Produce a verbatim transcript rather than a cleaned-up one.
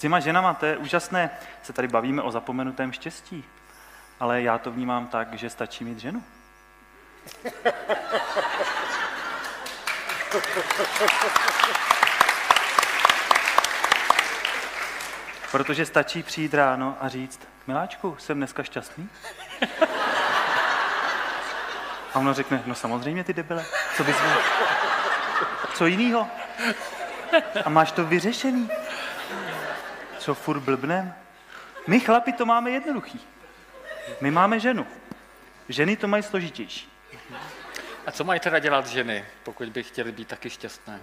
těma ženama, to je úžasné, se tady bavíme o zapomenutém štěstí, ale já to vnímám tak, že stačí mít ženu. Protože stačí přijít ráno a říct, miláčku, jsem dneska šťastný? A ono řekne, no samozřejmě ty debile, co bys měl? Co jinýho? A máš to vyřešený. Co furt blbnem? My chlapi to máme jednoduchý. My máme ženu. Ženy to mají složitější. A co mají teda dělat ženy, pokud by chtěly být taky šťastné?